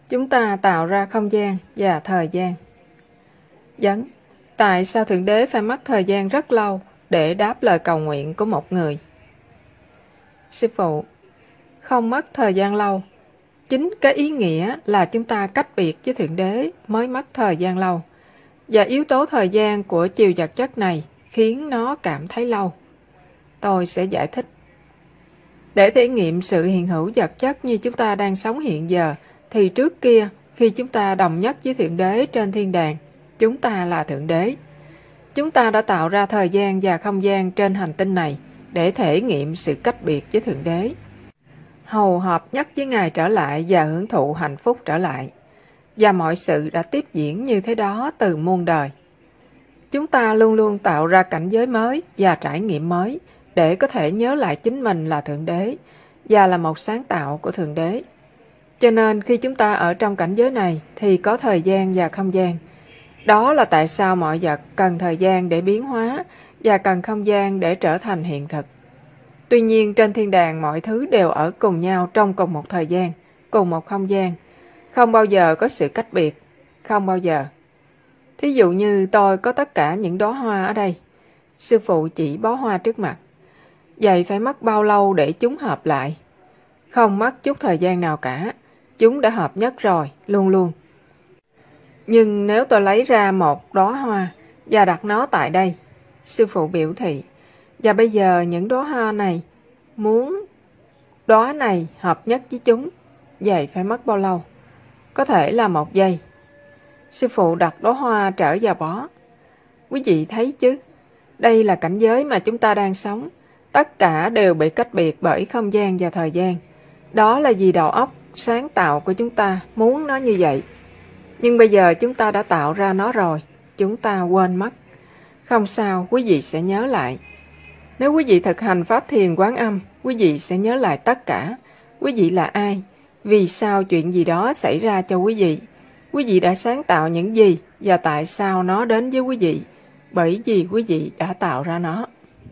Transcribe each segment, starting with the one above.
Chúng ta tạo ra không gian và thời gian. Vấn: tại sao Thượng Đế phải mất thời gian rất lâu để đáp lời cầu nguyện của một người? Sư phụ: không mất thời gian lâu. Chính cái ý nghĩa là chúng ta cách biệt với Thượng Đế mới mất thời gian lâu. Và yếu tố thời gian của chiều vật chất này khiến nó cảm thấy lâu. Tôi sẽ giải thích. Để thể nghiệm sự hiện hữu vật chất như chúng ta đang sống hiện giờ, thì trước kia, khi chúng ta đồng nhất với Thượng Đế trên thiên đàng, chúng ta là Thượng Đế. Chúng ta đã tạo ra thời gian và không gian trên hành tinh này để thể nghiệm sự cách biệt với Thượng Đế, hầu hợp nhất với Ngài trở lại và hưởng thụ hạnh phúc trở lại. Và mọi sự đã tiếp diễn như thế đó từ muôn đời. Chúng ta luôn luôn tạo ra cảnh giới mới và trải nghiệm mới để có thể nhớ lại chính mình là Thượng Đế và là một sáng tạo của Thượng Đế. Cho nên khi chúng ta ở trong cảnh giới này thì có thời gian và không gian. Đó là tại sao mọi vật cần thời gian để biến hóa và cần không gian để trở thành hiện thực. Tuy nhiên trên thiên đàng mọi thứ đều ở cùng nhau trong cùng một thời gian, cùng một không gian. Không bao giờ có sự cách biệt, không bao giờ. Thí dụ như tôi có tất cả những đóa hoa ở đây. Sư phụ chỉ bó hoa trước mặt. Vậy phải mất bao lâu để chúng hợp lại? Không mất chút thời gian nào cả. Chúng đã hợp nhất rồi, luôn luôn. Nhưng nếu tôi lấy ra một đóa hoa và đặt nó tại đây, sư phụ biểu thị, và bây giờ những đóa hoa này muốn đóa này hợp nhất với chúng, vậy phải mất bao lâu? Có thể là 1 giây. Sư phụ đặt đóa hoa trở vào bó. Quý vị thấy chứ, đây là cảnh giới mà chúng ta đang sống. Tất cả đều bị cách biệt bởi không gian và thời gian. Đó là vì đầu óc sáng tạo của chúng ta muốn nó như vậy. Nhưng bây giờ chúng ta đã tạo ra nó rồi, chúng ta quên mất. Không sao, quý vị sẽ nhớ lại. Nếu quý vị thực hành Pháp Thiền Quán Âm, quý vị sẽ nhớ lại tất cả. Quý vị là ai? Vì sao chuyện gì đó xảy ra cho quý vị? Quý vị đã sáng tạo những gì và tại sao nó đến với quý vị? Bởi vì quý vị đã tạo ra nó.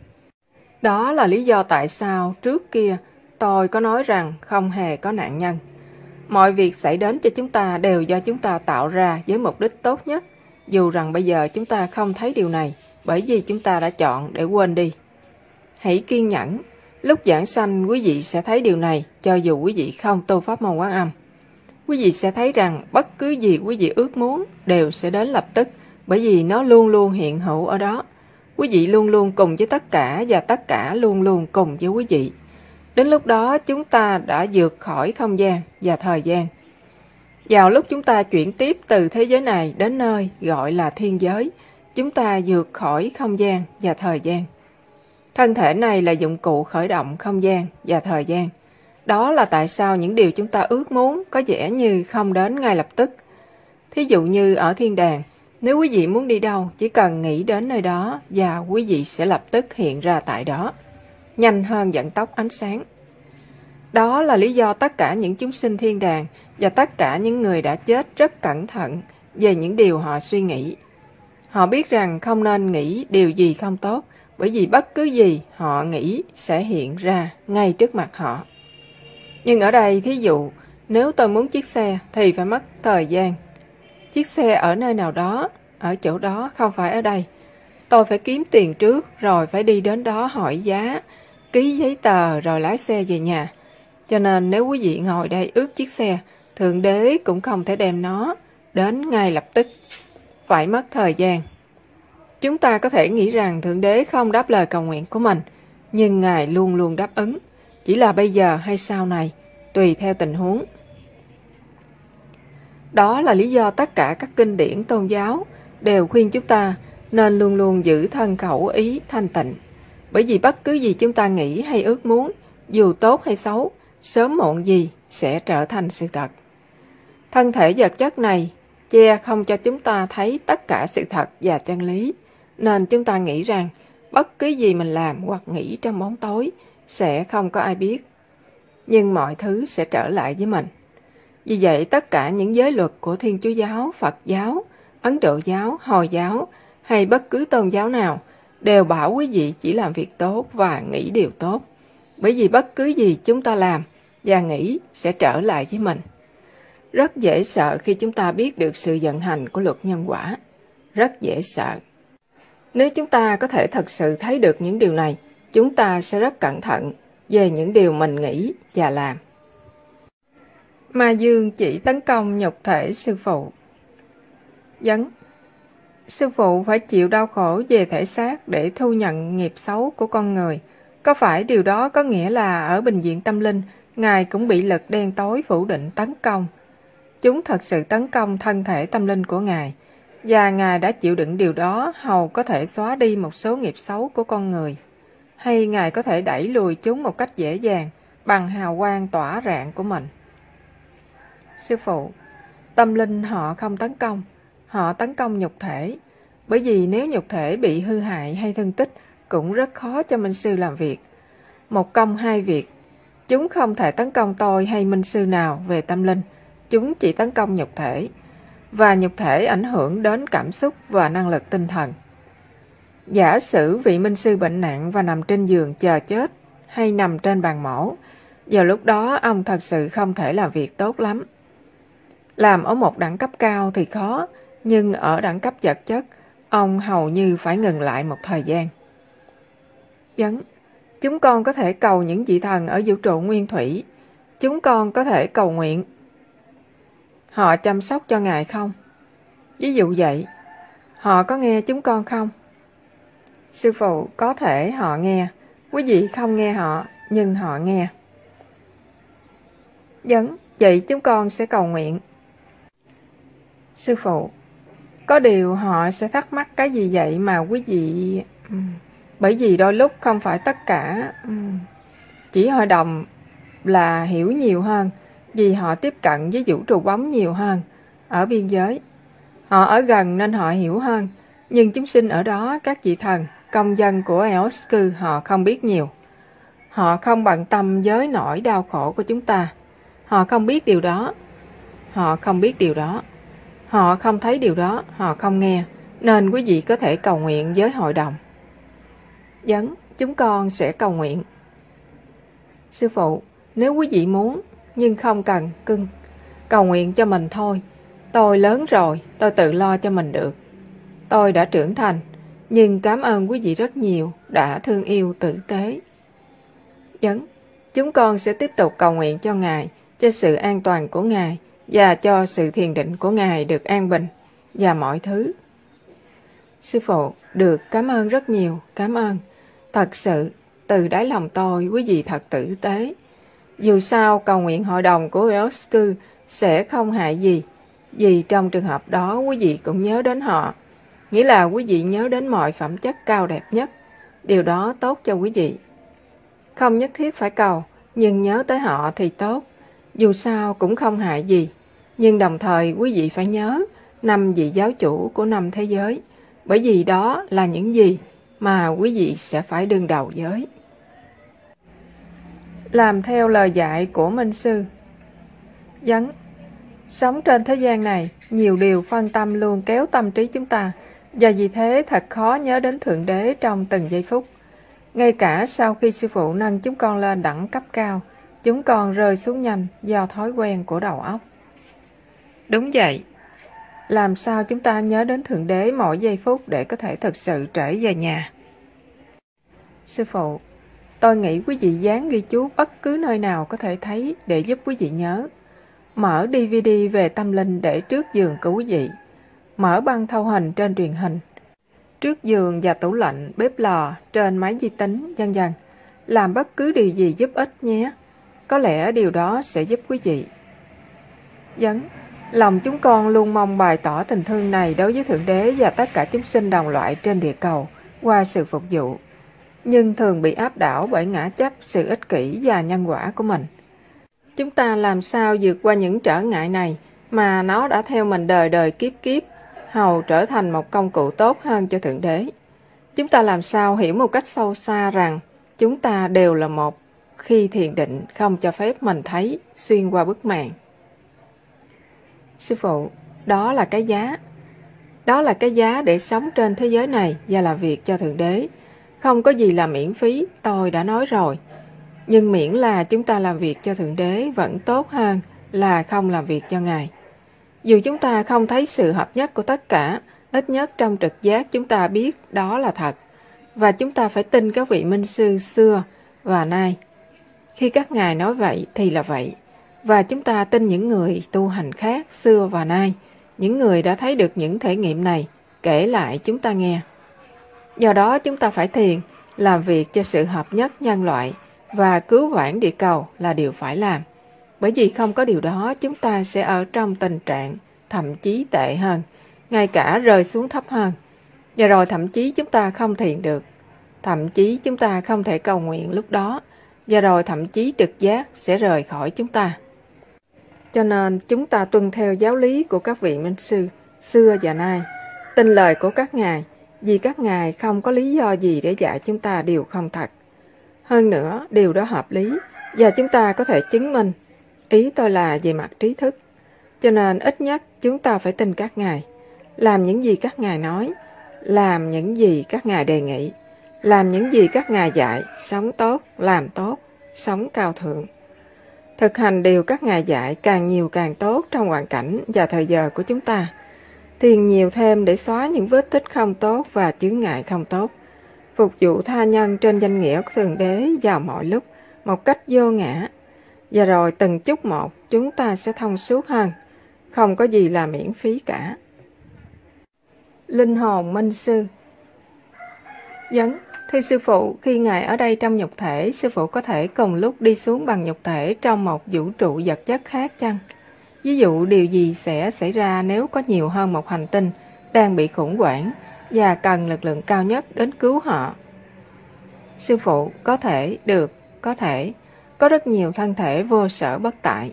Đó là lý do tại sao trước kia tôi có nói rằng không hề có nạn nhân. Mọi việc xảy đến cho chúng ta đều do chúng ta tạo ra với mục đích tốt nhất, dù rằng bây giờ chúng ta không thấy điều này bởi vì chúng ta đã chọn để quên đi. Hãy kiên nhẫn, lúc giảng sanh quý vị sẽ thấy điều này cho dù quý vị không tu pháp môn Quán Âm. Quý vị sẽ thấy rằng bất cứ gì quý vị ước muốn đều sẽ đến lập tức bởi vì nó luôn luôn hiện hữu ở đó. Quý vị luôn luôn cùng với tất cả và tất cả luôn luôn cùng với quý vị. Đến lúc đó chúng ta đã vượt khỏi không gian và thời gian. Vào lúc chúng ta chuyển tiếp từ thế giới này đến nơi gọi là thiên giới, chúng ta vượt khỏi không gian và thời gian. Thân thể này là dụng cụ khởi động không gian và thời gian. Đó là tại sao những điều chúng ta ước muốn có vẻ như không đến ngay lập tức. Thí dụ như ở thiên đàng, nếu quý vị muốn đi đâu, chỉ cần nghĩ đến nơi đó và quý vị sẽ lập tức hiện ra tại đó, nhanh hơn vận tốc ánh sáng. Đó là lý do tất cả những chúng sinh thiên đàng và tất cả những người đã chết rất cẩn thận về những điều họ suy nghĩ. Họ biết rằng không nên nghĩ điều gì không tốt, bởi vì bất cứ gì họ nghĩ sẽ hiện ra ngay trước mặt họ. Nhưng ở đây, thí dụ, nếu tôi muốn chiếc xe thì phải mất thời gian. Chiếc xe ở nơi nào đó, ở chỗ đó, không phải ở đây. Tôi phải kiếm tiền trước, rồi phải đi đến đó hỏi giá, ký giấy tờ rồi lái xe về nhà. Cho nên nếu quý vị ngồi đây ướp chiếc xe, Thượng Đế cũng không thể đem nó đến ngay lập tức. Phải mất thời gian. Chúng ta có thể nghĩ rằng Thượng Đế không đáp lời cầu nguyện của mình, nhưng Ngài luôn luôn đáp ứng. Chỉ là bây giờ hay sau này, tùy theo tình huống. Đó là lý do tất cả các kinh điển tôn giáo đều khuyên chúng ta nên luôn luôn giữ thân khẩu ý thanh tịnh. Bởi vì bất cứ gì chúng ta nghĩ hay ước muốn, dù tốt hay xấu, sớm muộn gì sẽ trở thành sự thật. Thân thể vật chất này che không cho chúng ta thấy tất cả sự thật và chân lý, nên chúng ta nghĩ rằng bất cứ gì mình làm hoặc nghĩ trong bóng tối sẽ không có ai biết. Nhưng mọi thứ sẽ trở lại với mình. Vì vậy tất cả những giới luật của Thiên Chúa giáo, Phật giáo, Ấn Độ giáo, Hồi giáo hay bất cứ tôn giáo nào đều bảo quý vị chỉ làm việc tốt và nghĩ điều tốt. Bởi vì bất cứ gì chúng ta làm và nghĩ sẽ trở lại với mình. Rất dễ sợ khi chúng ta biết được sự vận hành của luật nhân quả. Rất dễ sợ. Nếu chúng ta có thể thật sự thấy được những điều này, chúng ta sẽ rất cẩn thận về những điều mình nghĩ và làm. Ma dương chỉ tấn công nhục thể sư phụ. Vấn: sư phụ phải chịu đau khổ về thể xác để thu nhận nghiệp xấu của con người. Có phải điều đó có nghĩa là ở bệnh viện tâm linh, Ngài cũng bị lực đen tối phủ định tấn công? Chúng thật sự tấn công thân thể tâm linh của Ngài, và Ngài đã chịu đựng điều đó hầu có thể xóa đi một số nghiệp xấu của con người. Hay Ngài có thể đẩy lùi chúng một cách dễ dàng bằng hào quang tỏa rạng của mình? Sư phụ, tâm linh họ không tấn công, họ tấn công nhục thể. Bởi vì nếu nhục thể bị hư hại hay thương tích, cũng rất khó cho minh sư làm việc. Một công hai việc. Chúng không thể tấn công tôi hay minh sư nào về tâm linh. Chúng chỉ tấn công nhục thể. Và nhục thể ảnh hưởng đến cảm xúc và năng lực tinh thần. Giả sử vị minh sư bệnh nặng và nằm trên giường chờ chết, hay nằm trên bàn mổ, vào lúc đó ông thật sự không thể làm việc tốt lắm. Làm ở một đẳng cấp cao thì khó, nhưng ở đẳng cấp vật chất, ông hầu như phải ngừng lại một thời gian. Vấn: chúng con có thể cầu những vị thần ở vũ trụ nguyên thủy. Chúng con có thể cầu nguyện. Họ chăm sóc cho Ngài không? Ví dụ vậy, họ có nghe chúng con không? Sư phụ, có thể họ nghe. Quý vị không nghe họ, nhưng họ nghe. Vấn: vậy chúng con sẽ cầu nguyện. Sư phụ, có điều họ sẽ thắc mắc cái gì vậy mà quý vị... Bởi vì đôi lúc không phải tất cả chỉ hội đồng là hiểu nhiều hơn, vì họ tiếp cận với vũ trụ bóng nhiều hơn. Ở biên giới, họ ở gần nên họ hiểu hơn, nhưng chúng sinh ở đó, các vị thần, công dân của Eosku, họ không biết nhiều. Họ không bận tâm với nỗi đau khổ của chúng ta. Họ không biết điều đó. Họ không biết điều đó. Họ không thấy điều đó, họ không nghe, nên quý vị có thể cầu nguyện với hội đồng. Vấn: chúng con sẽ cầu nguyện. Sư phụ, nếu quý vị muốn, nhưng không cần cưng, cầu nguyện cho mình thôi. Tôi lớn rồi, tôi tự lo cho mình được. Tôi đã trưởng thành, nhưng cảm ơn quý vị rất nhiều đã thương yêu tử tế. Vấn: chúng con sẽ tiếp tục cầu nguyện cho Ngài, cho sự an toàn của Ngài, và cho sự thiền định của Ngài được an bình, và mọi thứ. Sư phụ, được, cảm ơn rất nhiều, cảm ơn. Thật sự, từ đáy lòng tôi, quý vị thật tử tế. Dù sao, cầu nguyện hội đồng của Eosku sẽ không hại gì, vì trong trường hợp đó quý vị cũng nhớ đến họ. Nghĩa là quý vị nhớ đến mọi phẩm chất cao đẹp nhất. Điều đó tốt cho quý vị. Không nhất thiết phải cầu, nhưng nhớ tới họ thì tốt. Dù sao cũng không hại gì. Nhưng đồng thời quý vị phải nhớ 5 vị giáo chủ của 5 thế giới. Bởi vì đó là những gì mà quý vị sẽ phải đương đầu với. Làm theo lời dạy của Minh Sư. Vấn: sống trên thế gian này, nhiều điều phân tâm luôn kéo tâm trí chúng ta, và vì thế thật khó nhớ đến Thượng Đế trong từng giây phút. Ngay cả sau khi sư phụ nâng chúng con lên đẳng cấp cao, chúng con rơi xuống nhanh do thói quen của đầu óc. Đúng vậy. Làm sao chúng ta nhớ đến Thượng Đế mỗi giây phút để có thể thực sự trở về nhà? Sư phụ, tôi nghĩ quý vị dán ghi chú bất cứ nơi nào có thể thấy để giúp quý vị nhớ. Mở DVD về tâm linh để trước giường của quý vị. Mở băng thâu hình trên truyền hình. Trước giường và tủ lạnh, bếp lò, trên máy vi tính, vân vân. Làm bất cứ điều gì giúp ích nhé. Có lẽ điều đó sẽ giúp quý vị. Vấn: lòng chúng con luôn mong bày tỏ tình thương này đối với Thượng Đế và tất cả chúng sinh đồng loại trên địa cầu qua sự phục vụ, nhưng thường bị áp đảo bởi ngã chấp, sự ích kỷ và nhân quả của mình. Chúng ta làm sao vượt qua những trở ngại này mà nó đã theo mình đời đời kiếp kiếp, hầu trở thành một công cụ tốt hơn cho Thượng Đế? Chúng ta làm sao hiểu một cách sâu xa rằng chúng ta đều là một khi thiền định không cho phép mình thấy xuyên qua bức màn? Sư phụ, đó là cái giá. Đó là cái giá để sống trên thế giới này và làm việc cho Thượng Đế. Không có gì là miễn phí, tôi đã nói rồi. Nhưng miễn là chúng ta làm việc cho Thượng Đế vẫn tốt hơn là không làm việc cho Ngài. Dù chúng ta không thấy sự hợp nhất của tất cả, ít nhất trong trực giác chúng ta biết đó là thật. Và chúng ta phải tin các vị minh sư xưa và nay. Khi các ngài nói vậy thì là vậy. Và chúng ta tin những người tu hành khác xưa và nay, những người đã thấy được những thể nghiệm này, kể lại chúng ta nghe. Do đó chúng ta phải thiền, làm việc cho sự hợp nhất nhân loại và cứu vãn địa cầu là điều phải làm. Bởi vì không có điều đó chúng ta sẽ ở trong tình trạng thậm chí tệ hơn, ngay cả rơi xuống thấp hơn. Và rồi thậm chí chúng ta không thiền được. Thậm chí chúng ta không thể cầu nguyện lúc đó. Và rồi thậm chí trực giác sẽ rời khỏi chúng ta. Cho nên chúng ta tuân theo giáo lý của các vị minh sư xưa và nay, tin lời của các ngài, vì các ngài không có lý do gì để dạy chúng ta điều không thật. Hơn nữa, điều đó hợp lý và chúng ta có thể chứng minh. Ý tôi là về mặt trí thức. Cho nên ít nhất chúng ta phải tin các ngài, làm những gì các ngài nói, làm những gì các ngài đề nghị, làm những gì các ngài dạy, sống tốt, làm tốt, sống cao thượng. Thực hành điều các ngài dạy càng nhiều càng tốt trong hoàn cảnh và thời giờ của chúng ta. Thiền nhiều thêm để xóa những vết tích không tốt và chướng ngại không tốt. Phục vụ tha nhân trên danh nghĩa của Thượng Đế vào mọi lúc, một cách vô ngã. Và rồi từng chút một chúng ta sẽ thông suốt hơn. Không có gì là miễn phí cả. Linh hồn minh sư. Thưa sư phụ, khi Ngài ở đây trong nhục thể, sư phụ có thể cùng lúc đi xuống bằng nhục thể trong một vũ trụ vật chất khác chăng? Ví dụ điều gì sẽ xảy ra nếu có nhiều hơn một hành tinh đang bị khủng hoảng và cần lực lượng cao nhất đến cứu họ? Sư phụ, có thể, được, có thể. Có rất nhiều thân thể vô sở bất tại.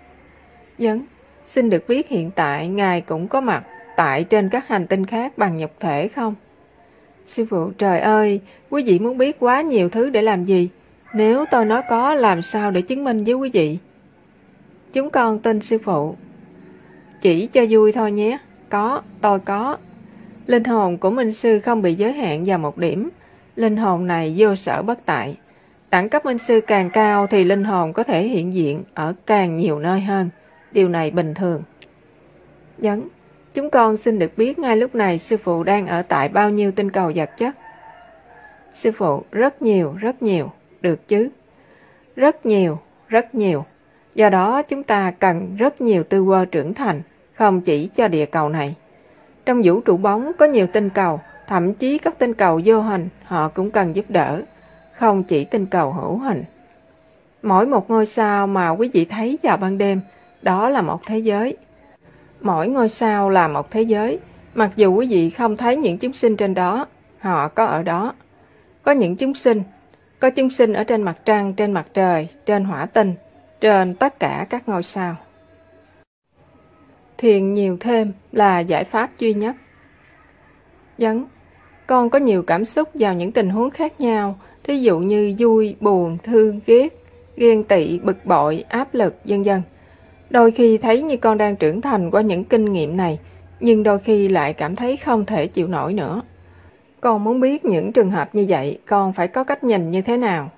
Xin được biết hiện tại Ngài cũng có mặt tại trên các hành tinh khác bằng nhục thể không? Sư phụ, trời ơi, quý vị muốn biết quá nhiều thứ để làm gì? Nếu tôi nói có, làm sao để chứng minh với quý vị? Chúng con tin sư phụ. Chỉ cho vui thôi nhé. Có, tôi có. Linh hồn của minh sư không bị giới hạn vào một điểm. Linh hồn này vô sở bất tại. Đẳng cấp minh sư càng cao thì linh hồn có thể hiện diện ở càng nhiều nơi hơn. Điều này bình thường. Chúng con xin được biết ngay lúc này sư phụ đang ở tại bao nhiêu tinh cầu vật chất? Sư phụ, rất nhiều, được chứ? Rất nhiều. Do đó chúng ta cần rất nhiều tư vơ trưởng thành, không chỉ cho địa cầu này. Trong vũ trụ bóng có nhiều tinh cầu, thậm chí các tinh cầu vô hình họ cũng cần giúp đỡ, không chỉ tinh cầu hữu hình. Mỗi một ngôi sao mà quý vị thấy vào ban đêm, đó là một thế giới. Mỗi ngôi sao là một thế giới, mặc dù quý vị không thấy những chúng sinh trên đó, họ có ở đó. Có những chúng sinh, có chúng sinh ở trên mặt trăng, trên mặt trời, trên hỏa tinh, trên tất cả các ngôi sao. Thiền nhiều thêm là giải pháp duy nhất. Con có nhiều cảm xúc vào những tình huống khác nhau, thí dụ như vui, buồn, thương, ghét, ghen tị, bực bội, áp lực, vân vân. Đôi khi thấy như con đang trưởng thành qua những kinh nghiệm này, nhưng đôi khi lại cảm thấy không thể chịu nổi nữa. Con muốn biết những trường hợp như vậy, con phải có cách nhìn như thế nào?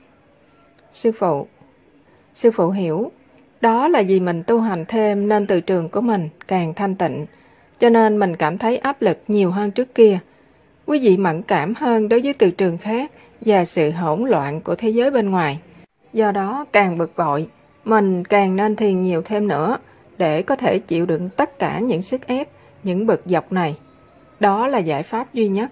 Sư phụ hiểu. Đó là vì mình tu hành thêm nên từ trường của mình càng thanh tịnh, cho nên mình cảm thấy áp lực nhiều hơn trước kia. Quý vị mẫn cảm hơn đối với từ trường khác và sự hỗn loạn của thế giới bên ngoài. Do đó càng bực bội, mình càng nên thiền nhiều thêm nữa để có thể chịu đựng tất cả những sức ép, những bực dọc này. Đó là giải pháp duy nhất.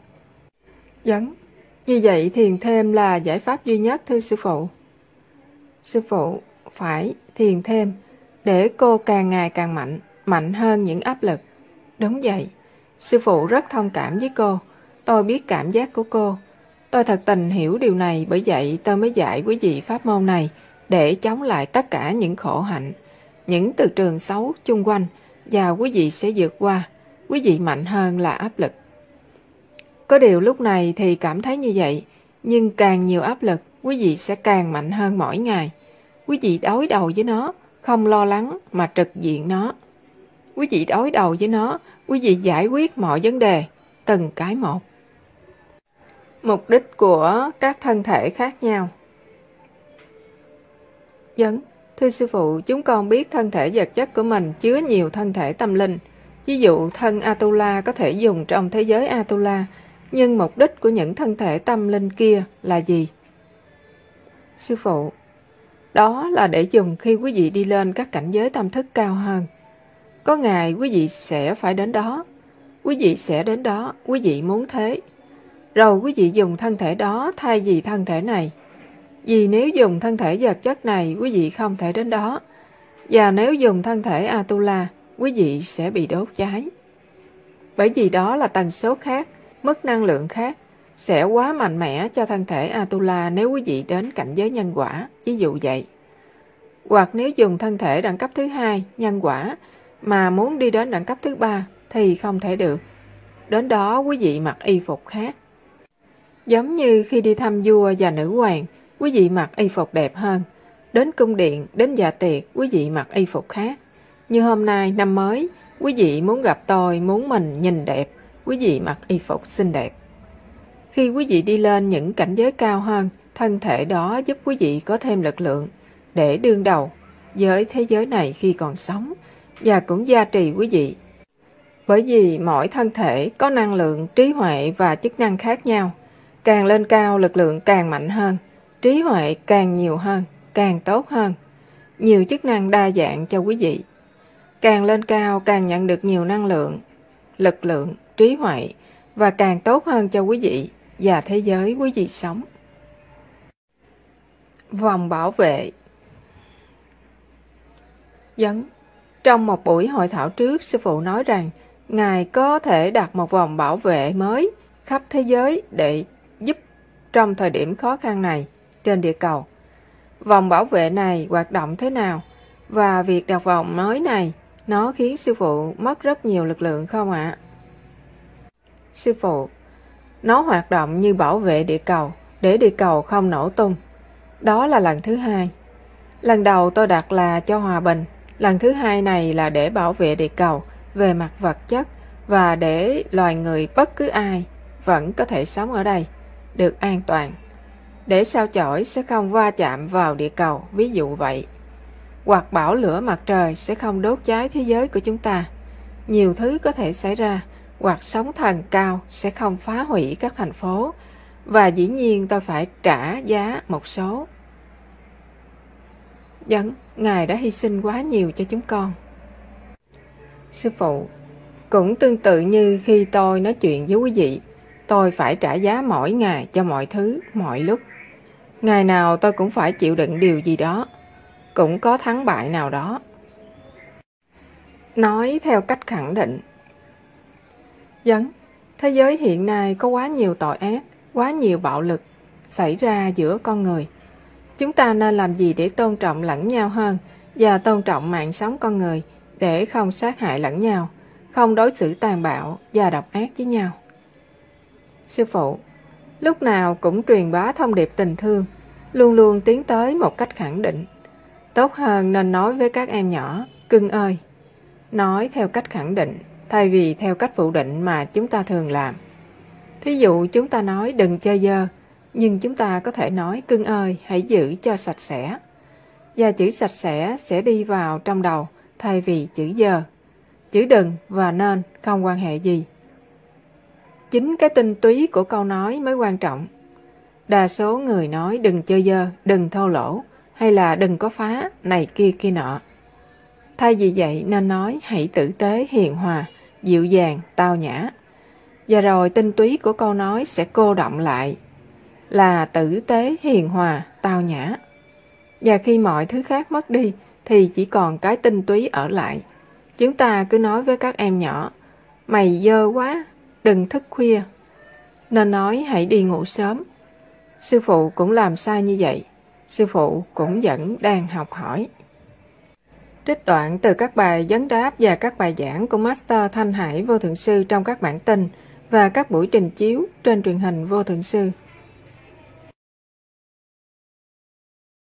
Như vậy thiền thêm là giải pháp duy nhất thưa sư phụ. Sư phụ, phải thiền thêm để cô càng ngày càng mạnh hơn những áp lực. Đúng vậy. Sư phụ rất thông cảm với cô. Tôi biết cảm giác của cô. Tôi thật tình hiểu điều này, bởi vậy tôi mới dạy quý vị pháp môn này để chống lại tất cả những khổ hạnh, những từ trường xấu chung quanh, và quý vị sẽ vượt qua. Quý vị mạnh hơn là áp lực. Có điều lúc này thì cảm thấy như vậy, nhưng càng nhiều áp lực, quý vị sẽ càng mạnh hơn mỗi ngày. Quý vị đối đầu với nó, không lo lắng mà trực diện nó. Quý vị đối đầu với nó, quý vị giải quyết mọi vấn đề, từng cái một. Mục đích của các thân thể khác nhau. Thưa sư phụ, chúng con biết thân thể vật chất của mình chứa nhiều thân thể tâm linh. Ví dụ thân Atula có thể dùng trong thế giới Atula, nhưng mục đích của những thân thể tâm linh kia là gì? Sư phụ, đó là để dùng khi quý vị đi lên các cảnh giới tâm thức cao hơn. Có ngày quý vị sẽ phải đến đó, quý vị sẽ đến đó, quý vị muốn thế. Rồi quý vị dùng thân thể đó thay vì thân thể này. Vì nếu dùng thân thể vật chất này, quý vị không thể đến đó. Và nếu dùng thân thể Atula, quý vị sẽ bị đốt cháy. Bởi vì đó là tần số khác, mức năng lượng khác, sẽ quá mạnh mẽ cho thân thể Atula nếu quý vị đến cảnh giới nhân quả, ví dụ vậy. Hoặc nếu dùng thân thể đẳng cấp thứ 2, nhân quả, mà muốn đi đến đẳng cấp thứ 3 thì không thể được. Đến đó quý vị mặc y phục khác. Giống như khi đi thăm vua và nữ hoàng, quý vị mặc y phục đẹp hơn. Đến cung điện, đến dạ tiệc, quý vị mặc y phục khác. Như hôm nay, năm mới, quý vị muốn gặp tôi, muốn mình nhìn đẹp, quý vị mặc y phục xinh đẹp. Khi quý vị đi lên những cảnh giới cao hơn, thân thể đó giúp quý vị có thêm lực lượng để đương đầu với thế giới này khi còn sống, và cũng gia trì quý vị. Bởi vì mỗi thân thể có năng lượng, trí huệ và chức năng khác nhau. Càng lên cao, lực lượng càng mạnh hơn, trí huệ càng nhiều hơn, càng tốt hơn. Nhiều chức năng đa dạng cho quý vị. Càng lên cao, càng nhận được nhiều năng lượng, lực lượng, trí huệ và càng tốt hơn cho quý vị và thế giới quý vị sống. Vòng bảo vệ. Trong một buổi hội thảo trước, sư phụ nói rằng Ngài có thể đặt một vòng bảo vệ mới khắp thế giới để giúp trong thời điểm khó khăn này trên địa cầu. Vòng bảo vệ này hoạt động thế nào? Và việc đặt vòng mới này, nó khiến sư phụ mất rất nhiều lực lượng không ạ? Sư phụ, nó hoạt động như bảo vệ địa cầu, để địa cầu không nổ tung. Đó là lần thứ 2. Lần đầu tôi đặt là cho hòa bình. Lần thứ 2 này là để bảo vệ địa cầu về mặt vật chất và để loài người bất cứ ai vẫn có thể sống ở đây, được an toàn. Để sao chổi sẽ không va chạm vào địa cầu, ví dụ vậy. Hoặc bão lửa mặt trời sẽ không đốt cháy thế giới của chúng ta. Nhiều thứ có thể xảy ra, hoặc sóng thần cao sẽ không phá hủy các thành phố. Và dĩ nhiên tôi phải trả giá một số. Ngài đã hy sinh quá nhiều cho chúng con. Sư phụ, cũng tương tự như khi tôi nói chuyện với quý vị, tôi phải trả giá mỗi ngày cho mọi thứ, mọi lúc. Ngày nào tôi cũng phải chịu đựng điều gì đó, cũng có thắng bại nào đó. Nói theo cách khẳng định. Thế giới hiện nay có quá nhiều tội ác, quá nhiều bạo lực xảy ra giữa con người. Chúng ta nên làm gì để tôn trọng lẫn nhau hơn và tôn trọng mạng sống con người để không sát hại lẫn nhau, không đối xử tàn bạo và độc ác với nhau? Sư phụ, lúc nào cũng truyền bá thông điệp tình thương, luôn luôn tiến tới một cách khẳng định. Tốt hơn nên nói với các em nhỏ, cưng ơi. Nói theo cách khẳng định, thay vì theo cách phủ định mà chúng ta thường làm. Thí dụ chúng ta nói đừng chơi dơ, nhưng chúng ta có thể nói cưng ơi, hãy giữ cho sạch sẽ. Và chữ sạch sẽ đi vào trong đầu thay vì chữ dơ. Chữ đừng và nên không quan hệ gì. Chính cái tinh túy của câu nói mới quan trọng. Đa số người nói đừng chơi dơ, đừng thô lỗ, hay là đừng có phá, này kia kia nọ. Thay vì vậy nên nói hãy tử tế, hiền hòa, dịu dàng, tao nhã. Và rồi tinh túy của câu nói sẽ cô đọng lại là tử tế, hiền hòa, tao nhã. Và khi mọi thứ khác mất đi thì chỉ còn cái tinh túy ở lại. Chúng ta cứ nói với các em nhỏ, mày dơ quá, đừng thức khuya. Nên nói hãy đi ngủ sớm. Sư phụ cũng làm sai như vậy. Sư phụ cũng vẫn đang học hỏi. Trích đoạn từ các bài vấn đáp và các bài giảng của Master Thanh Hải Vô Thượng Sư trong các bản tin và các buổi trình chiếu trên truyền hình Vô Thượng Sư.